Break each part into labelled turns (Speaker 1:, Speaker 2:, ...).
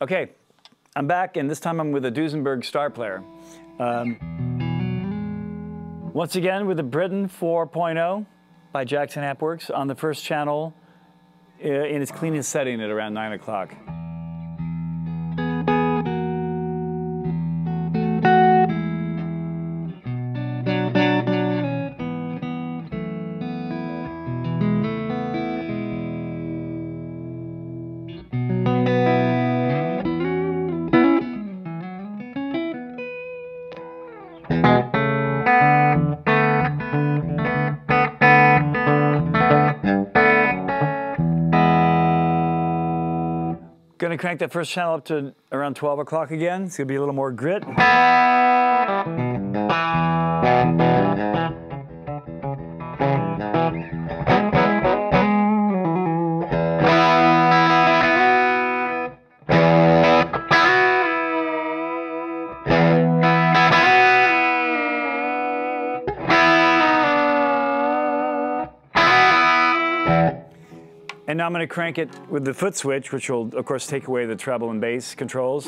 Speaker 1: Okay, I'm back, and this time I'm with the Duesenberg Starplayer. Once again with the Britain 4.0 by Jackson Ampworks on the first channel in its cleanest setting at around 9 o'clock. Gonna crank that first channel up to around 12 o'clock again. It's gonna be a little more grit. And now I'm going to crank it with the foot switch, which will, of course, take away the treble and bass controls.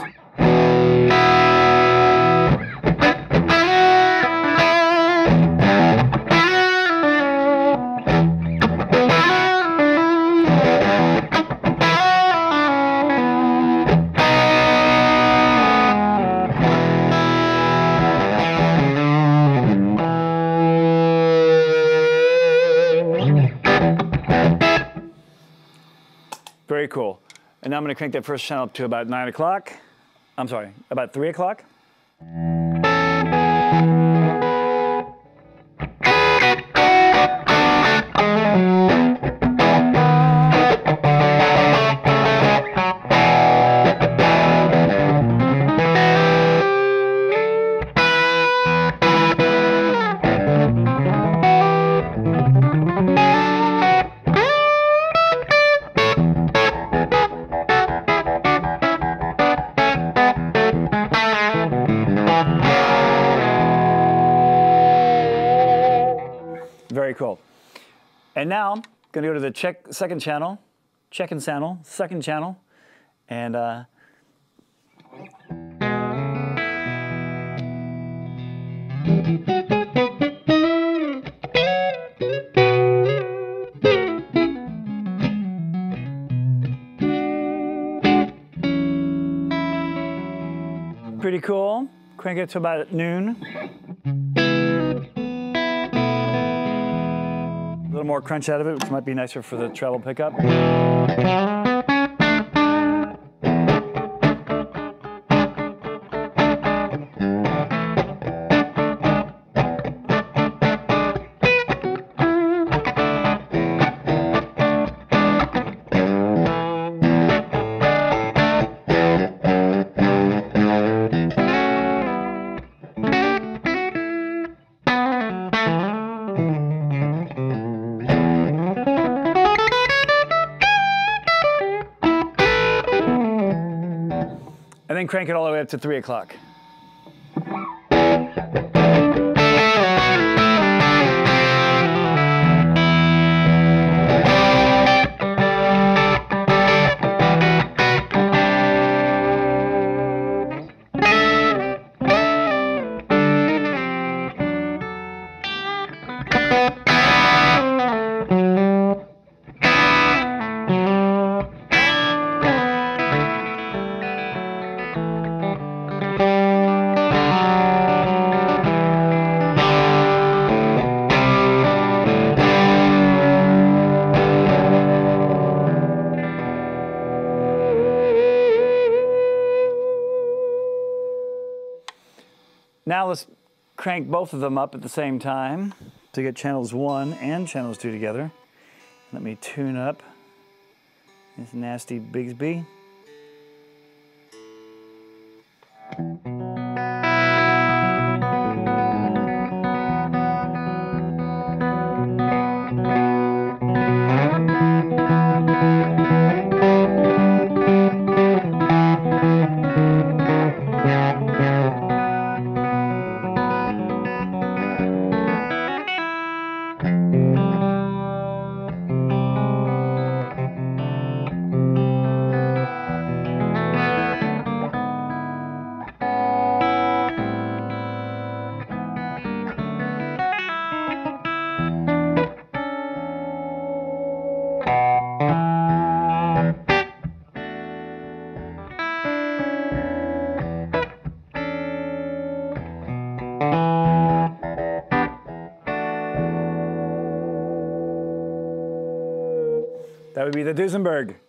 Speaker 1: Very cool. And now I'm going to crank that first channel up to about 9 o'clock. I'm sorry, about 3 o'clock. Very cool. And now I'm going to go to the second channel, second channel, and pretty cool. Crank it to about noon. A little more crunch out of it, which might be nicer for the treble pickup. And then crank it all the way up to 3 o'clock. Now let's crank both of them up at the same time to get channels 1 and channels 2 together. Let me tune up this nasty Bigsby. That would be the Duesenberg.